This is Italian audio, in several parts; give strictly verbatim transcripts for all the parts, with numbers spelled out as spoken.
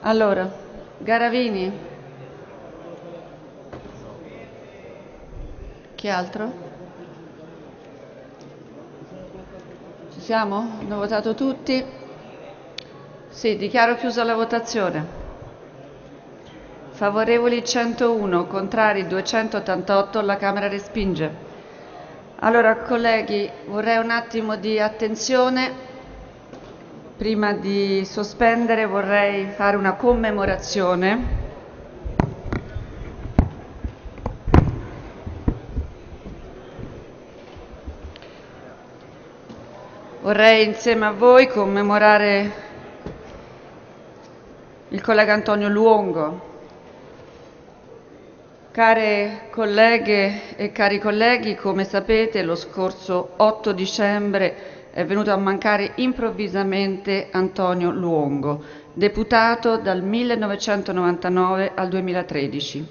Allora, Garavini. Chi altro? Ci siamo? Hanno votato tutti? Sì, dichiaro chiusa la votazione. Favorevoli centouno, contrari duecentottantotto, la Camera respinge. Allora, colleghi, vorrei un attimo di attenzione. Prima di sospendere vorrei fare una commemorazione. Vorrei insieme a voi commemorare il collega Antonio Luongo. Care colleghe e cari colleghi, come sapete, lo scorso otto dicembre è venuto a mancare improvvisamente Antonio Luongo, deputato dal millenovecentonovantanove al duemilatredici.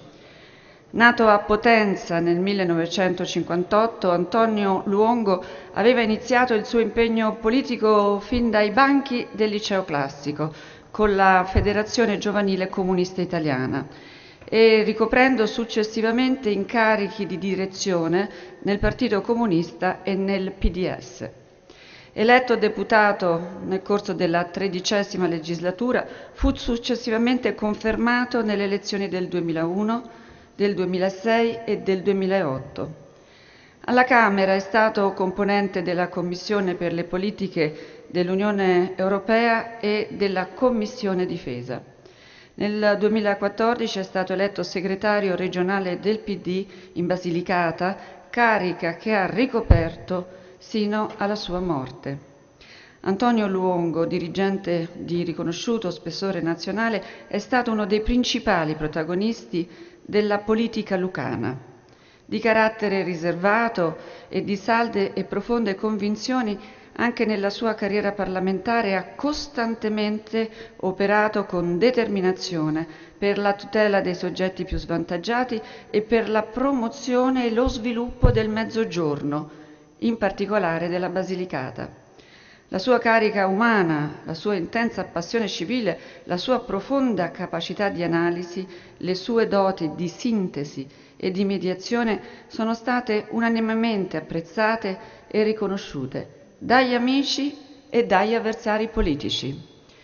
Nato a Potenza nel millenovecentocinquantotto, Antonio Luongo aveva iniziato il suo impegno politico fin dai banchi del liceo classico con la Federazione Giovanile Comunista Italiana e ricoprendo successivamente incarichi di direzione nel Partito Comunista e nel P D S. Eletto deputato nel corso della tredicesima legislatura, fu successivamente confermato nelle elezioni del duemilauno, del duemilasei e del duemilaotto. Alla Camera è stato componente della Commissione per le politiche dell'Unione Europea e della Commissione Difesa. Nel duemilaquattordici è stato eletto segretario regionale del P D in Basilicata, carica che ha ricoperto sino alla sua morte. Antonio Luongo, dirigente di riconosciuto spessore nazionale, è stato uno dei principali protagonisti della politica lucana. Di carattere riservato e di salde e profonde convinzioni, anche nella sua carriera parlamentare ha costantemente operato con determinazione per la tutela dei soggetti più svantaggiati e per la promozione e lo sviluppo del Mezzogiorno, in particolare della Basilicata. La sua carica umana, la sua intensa passione civile, la sua profonda capacità di analisi, le sue doti di sintesi e di mediazione sono state unanimemente apprezzate e riconosciute dagli amici e dagli avversari politici.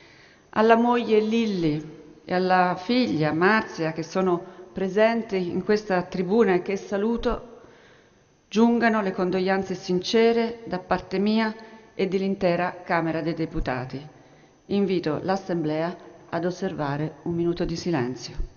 Alla moglie Lilli e alla figlia Marzia, che sono presenti in questa tribuna e che saluto, giungano le condoglianze sincere da parte mia e dell'intera Camera dei Deputati. Invito l'Assemblea ad osservare un minuto di silenzio.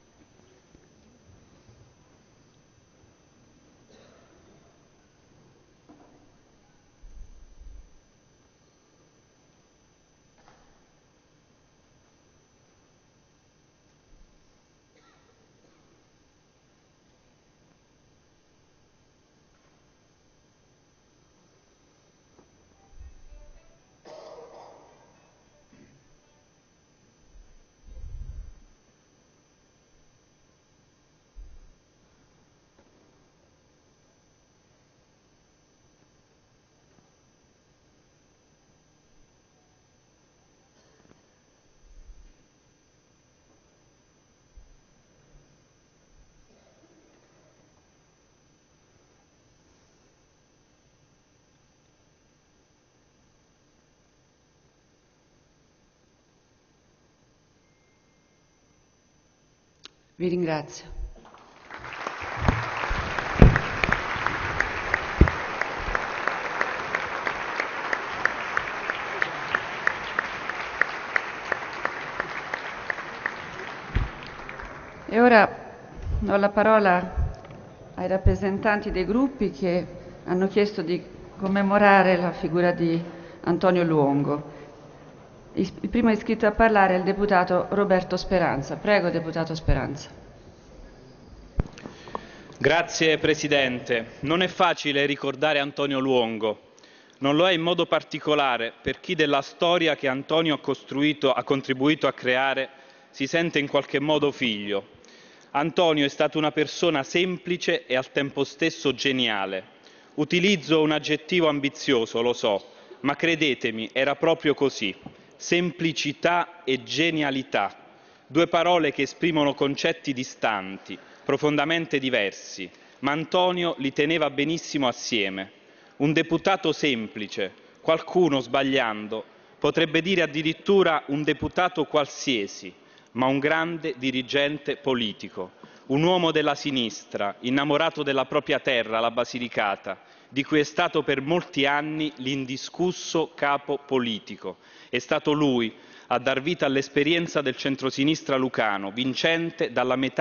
Vi ringrazio. E ora do la parola ai rappresentanti dei gruppi che hanno chiesto di commemorare la figura di Antonio Luongo. Il primo iscritto a parlare è il deputato Roberto Speranza. Prego, deputato Speranza. Grazie Presidente. Non è facile ricordare Antonio Luongo. Non lo è in modo particolare per chi della storia che Antonio ha, costruito, ha contribuito a creare si sente in qualche modo figlio. Antonio è stato una persona semplice e al tempo stesso geniale. Utilizzo un aggettivo ambizioso, lo so, ma credetemi, era proprio così. Semplicità e genialità. Due parole che esprimono concetti distanti, profondamente diversi, ma Antonio li teneva benissimo assieme. Un deputato semplice, qualcuno sbagliando potrebbe dire addirittura un deputato qualsiasi, ma un grande dirigente politico, un uomo della sinistra, innamorato della propria terra, la Basilicata, di cui è stato per molti anni l'indiscusso capo politico. È stato lui a dar vita all'esperienza del centrosinistra lucano, vincente dalla metà